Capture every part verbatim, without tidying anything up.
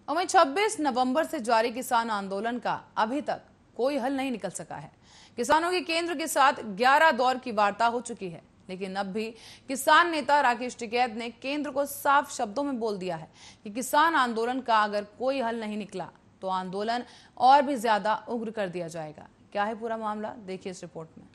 और वहीं छब्बीस नवंबर से जारी किसान आंदोलन का अभी तक कोई हल नहीं निकल सका है। किसानों की केंद्र के साथ ग्यारह दौर की वार्ता हो चुकी है, लेकिन अब भी किसान नेता राकेश टिकैत ने केंद्र को साफ शब्दों में बोल दिया है कि किसान आंदोलन का अगर कोई हल नहीं निकला तो आंदोलन और भी ज्यादा उग्र कर दिया जाएगा। क्या है पूरा मामला, देखिए इस रिपोर्ट में।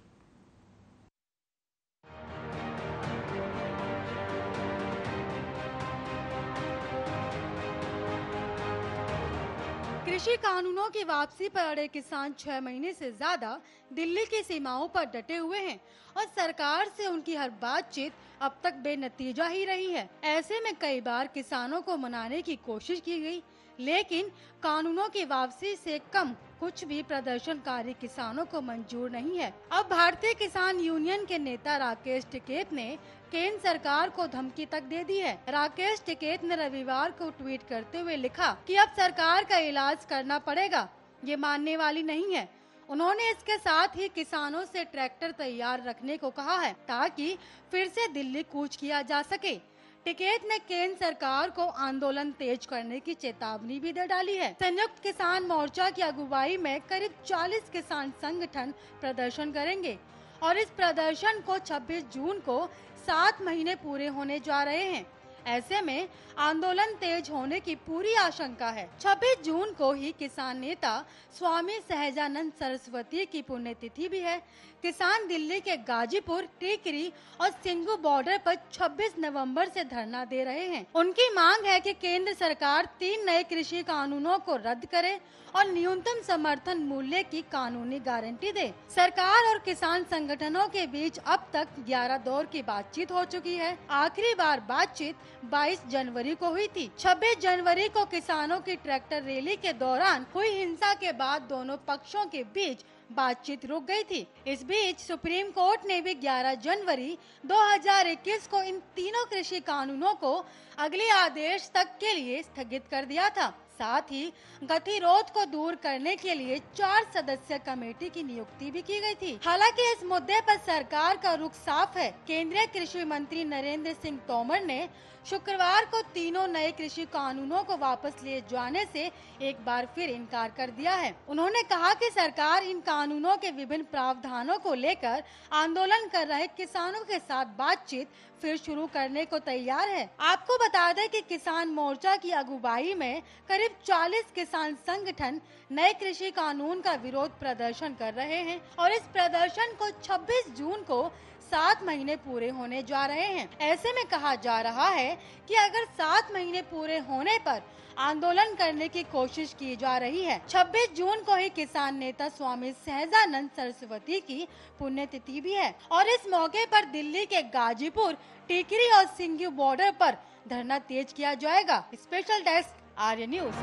कृषि कानूनों की वापसी पर अड़े किसान छह महीने से ज्यादा दिल्ली की सीमाओं पर डटे हुए हैं और सरकार से उनकी हर बातचीत अब तक बेनतीजा ही रही है। ऐसे में कई बार किसानों को मनाने की कोशिश की गई, लेकिन कानूनों की वापसी से कम कुछ भी प्रदर्शनकारी किसानों को मंजूर नहीं है। अब भारतीय किसान यूनियन के नेता राकेश टिकैत ने केंद्र सरकार को धमकी तक दे दी है। राकेश टिकैत ने रविवार को ट्वीट करते हुए लिखा कि अब सरकार का इलाज करना पड़ेगा, ये मानने वाली नहीं है। उन्होंने इसके साथ ही किसानों से ट्रैक्टर तैयार रखने को कहा है ताकि फिर से दिल्ली कूच किया जा सके। टिकैत ने केंद्र सरकार को आंदोलन तेज करने की चेतावनी भी दे डाली है। संयुक्त किसान मोर्चा की अगुवाई में करीब चालीस किसान संगठन प्रदर्शन करेंगे और इस प्रदर्शन को छब्बीस जून को सात महीने पूरे होने जा रहे हैं। ऐसे में आंदोलन तेज होने की पूरी आशंका है। छब्बीस जून को ही किसान नेता स्वामी सहजानंद सरस्वती की पुण्यतिथि भी है। किसान दिल्ली के गाजीपुर, टीकरी और सिंगू बॉर्डर पर छब्बीस नवंबर से धरना दे रहे हैं। उनकी मांग है कि केंद्र सरकार तीन नए कृषि कानूनों को रद्द करे और न्यूनतम समर्थन मूल्य की कानूनी गारंटी दे। सरकार और किसान संगठनों के बीच अब तक ग्यारह दौर की बातचीत हो चुकी है। आखिरी बार बातचीत बाईस जनवरी को हुई थी। छब्बीस जनवरी को किसानों की ट्रैक्टर रैली के दौरान हुई हिंसा के बाद दोनों पक्षों के बीच बातचीत रुक गई थी। इस बीच सुप्रीम कोर्ट ने भी ग्यारह जनवरी दो हज़ार इक्कीस को इन तीनों कृषि कानूनों को अगले आदेश तक के लिए स्थगित कर दिया था। साथ ही गतिरोध को दूर करने के लिए चार सदस्य कमेटी की नियुक्ति भी की गई थी। हालांकि इस मुद्दे पर सरकार का रुख साफ है। केंद्रीय कृषि मंत्री नरेंद्र सिंह तोमर ने शुक्रवार को तीनों नए कृषि कानूनों को वापस लिए जाने से एक बार फिर इनकार कर दिया है। उन्होंने कहा कि सरकार इन कानूनों के विभिन्न प्रावधानों को लेकर आंदोलन कर रहे किसानों के साथ बातचीत फिर शुरू करने को तैयार है। आपको बता दें कि किसान मोर्चा की अगुवाई में करीब चालीस किसान संगठन नए कृषि कानून का विरोध प्रदर्शन कर रहे हैं और इस प्रदर्शन को छब्बीस जून को सात महीने पूरे होने जा रहे हैं। ऐसे में कहा जा रहा है कि अगर सात महीने पूरे होने पर आंदोलन करने की कोशिश की जा रही है। छब्बीस जून को ही किसान नेता स्वामी सहजानंद सरस्वती की पुण्यतिथि भी है और इस मौके पर दिल्ली के गाजीपुर, टीकरी और सिंगू बॉर्डर पर धरना तेज किया जाएगा। Special desk, Arya news.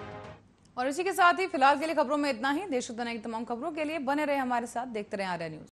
और इसी के साथ ही फिलहाल के लिए खबरों में इतना ही। देश दुनिया की तमाम खबरों के लिए बने रहे हमारे साथ, देखते रहे आर्य न्यूज।